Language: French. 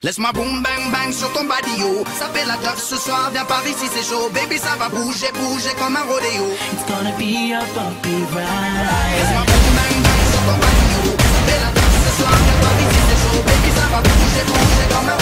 Laisse-moi boum bang bang sur ton body yo. Ça fait la teuf ce soir, viens par ici c'est chaud. Baby ça va bouger, bouger comme un rodéo. It's gonna be a bumpy ride. Laisse-moi boum bang bang sur ton body yo. Ça fait la teuf ce soir, viens par ici c'est chaud. Baby ça va bouger, bouger comme un